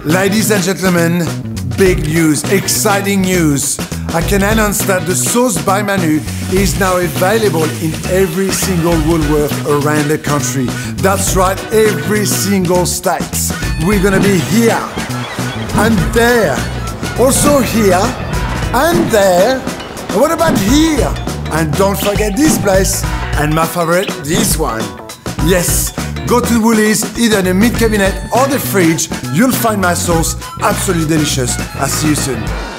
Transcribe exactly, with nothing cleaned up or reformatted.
Ladies and gentlemen, big news, exciting news. I can announce that the Sauce by Manu is now available in every single Woolworth around the country. That's right, every single state. We're gonna be here and there, also here and there. And what about here? And don't forget this place, and my favorite, this one. Yes, go to Woolies, either in the mid cabinet or the fridge. You'll find my sauce absolutely delicious. I'll see you soon.